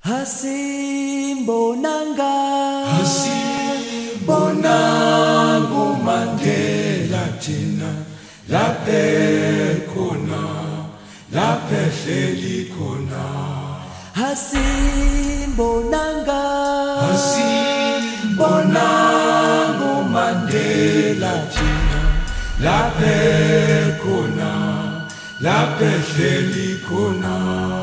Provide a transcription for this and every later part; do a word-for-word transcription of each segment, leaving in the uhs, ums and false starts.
Hasimbonanga Hasimbonanga Mandela thina laphe khona laphe hleli khona Hasimbonanga Hasimbonanga Mandela thina laphe khona laphe hleli khona.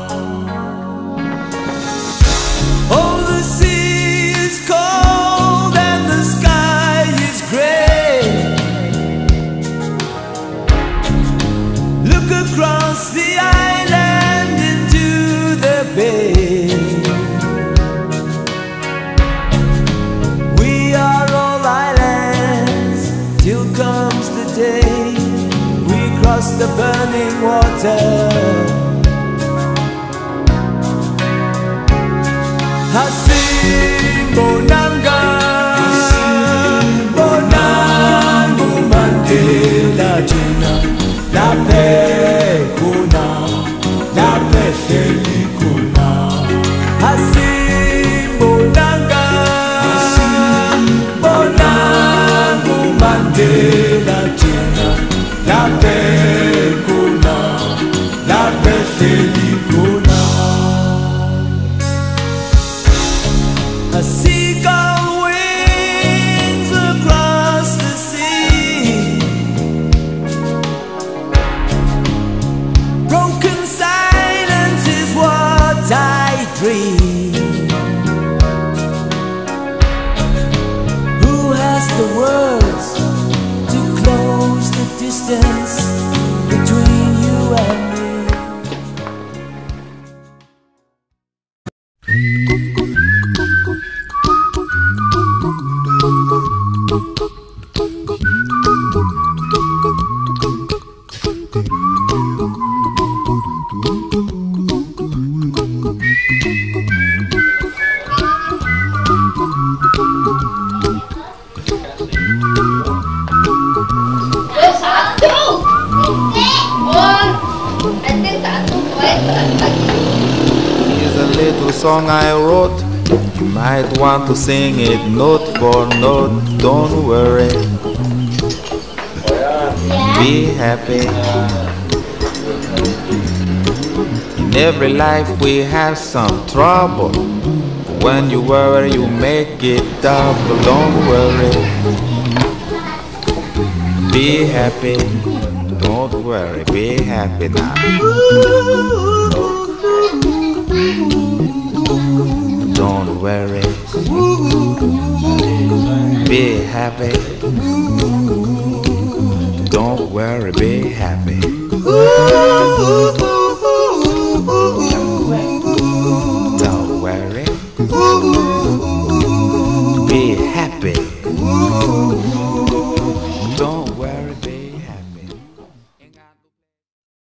Oh, the sea is cold and the sky is gray. Look across the island into the bay. We are all islands till comes the day we cross the burning water. Hasimbonanga Hasimbonanga Mandela thina laphe khona laphe hleli khona Hasimbonanga Hasimbonanga Mandela thina laphe khona laphe hleli khona. A seagull wings across the sea. Broken silence is what I dream. Who has the words to close the distance between you and me? Here's a little song I wrote. You might want to sing it note for note. Don't worry, be happy. In every life we have some trouble. When you worry, you make it double. Don't worry, be happy. Don't worry, be happy now. Don't worry, be happy. Don't worry, be happy.